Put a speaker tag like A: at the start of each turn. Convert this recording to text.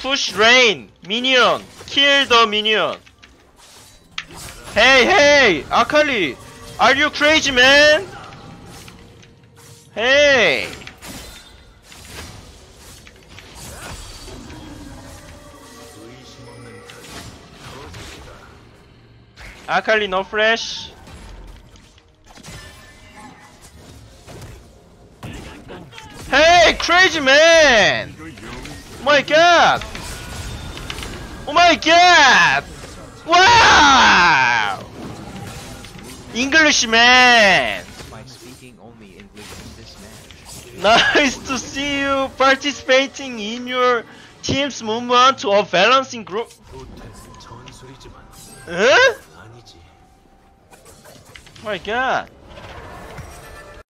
A: push rain minion. Kill the minion. Hey, Akali, are you crazy, man? Hey. Akali no flash. Hey, crazy man! Oh my god! Oh my god! Wow! English man!
B: By speaking only English in this match.
A: Nice to see you participating in your team's movement of balancing group. Huh? Oh my god.